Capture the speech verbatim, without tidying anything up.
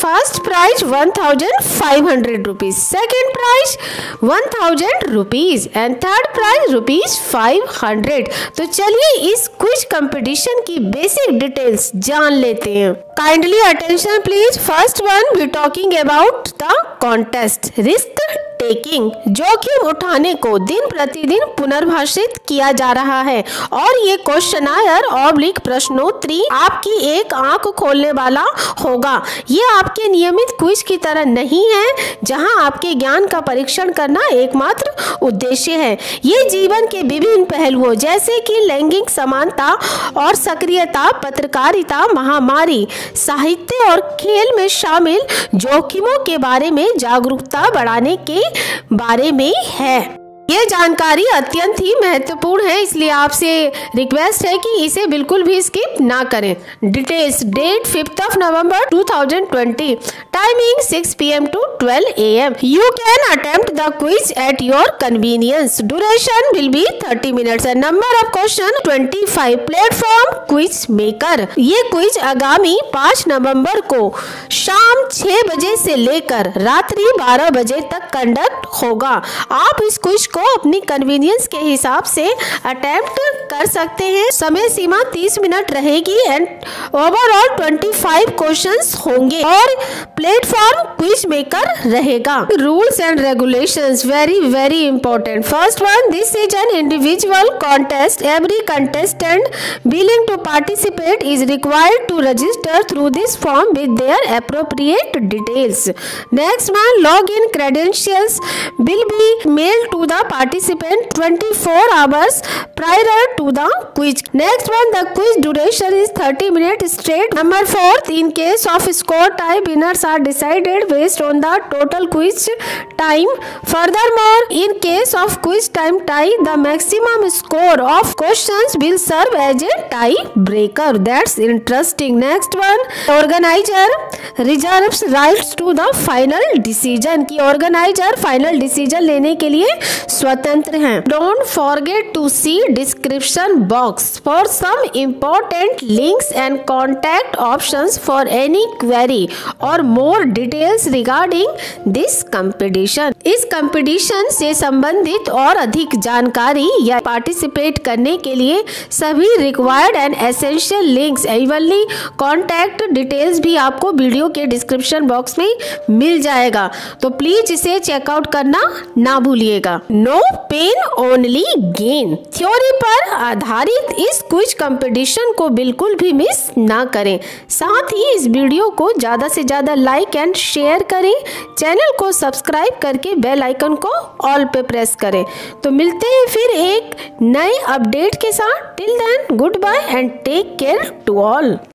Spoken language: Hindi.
First prize one thousand five hundred rupees, second prize one thousand rupees and third prize rupees five hundred. तो चलिए इस क्विज कंपटीशन की बेसिक डिटेल्स जान लेते हैं। Kindly attention please. First one we talking about the contest. Risk taking, जोखिम उठाने को दिन प्रतिदिन पुनर्भाषित किया जा रहा है और ये क्वेश्चनायर ऑब्लिक प्रश्नोत्तरी आपकी एक आंख खोलने वाला होगा। ये आपके नियमित क्विज की तरह नहीं है जहां आपके ज्ञान का परीक्षण करना एकमात्र उद्देश्य है। ये जीवन के विभिन्न पहलुओं जैसे कि लैंगिक समानता और सक्रियता, पत्रकारिता, महामारी, साहित्य और खेल में शामिल जोखिमों के बारे में जागरूकता बढ़ाने के बारे में है। ये जानकारी अत्यंत ही महत्वपूर्ण है, इसलिए आपसे रिक्वेस्ट है कि इसे बिल्कुल भी स्किप ना करें। Details, date fifth of November two thousand twenty, timing six P M to twelve A M. You can attempt the quiz at your convenience. Duration will be thirty minutes and number of question twenty five. Platform quiz maker. ये क्विज आगामी पाँच नवंबर को शाम छह बजे से लेकर रात्रि बारह बजे तक कंडक्ट होगा। आप इस क्विज को अपनी कन्वीनियंस के हिसाब से अटेम्प्ट कर सकते हैं। समय सीमा तीस मिनट रहेगी एंड ओवरऑल पच्चीस क्वेश्चंस होंगे और प्लेटफॉर्म क्विज मेकर रहेगा। Rules and regulations very very important. First one, this is an individual contest. Every contestant willing to participate is required to register through this form with their appropriate details. Next one, log in credentials will be mailed to the participant twenty-four hours prior to the quiz. Next one, the quiz duration is thirty minutes straight. Number fourth, in case of score tie, winners are decided based on the total quiz time. Furthermore, in case of quiz time tie, the maximum score of questions will serve as a tie breaker. That's interesting. Next one, organizer reserves rights to the final decision. कि organizer final decision लेने के लिए स्वतंत्र हैं। Don't forget to see description box for some important links and contact options for any query और more details regarding this competition. इस कंपटीशन से संबंधित और अधिक जानकारी या पार्टिसिपेट करने के लिए सभी required and essential links evenly contact details भी आपको वीडियो के डिस्क्रिप्शन बॉक्स में मिल जाएगा, तो प्लीज इसे चेकआउट करना ना भूलिएगा। No pain only gain theory पर आधारित इस क्विज कंपटीशन को बिल्कुल भी मिस ना करें। साथ ही इस वीडियो को ज्यादा से ज्यादा लाइक एंड शेयर करें। चैनल को सब्सक्राइब करके बेल आइकन को ऑल पे प्रेस करें। तो मिलते हैं फिर एक नए अपडेट के साथ। Till then goodbye and take care to all.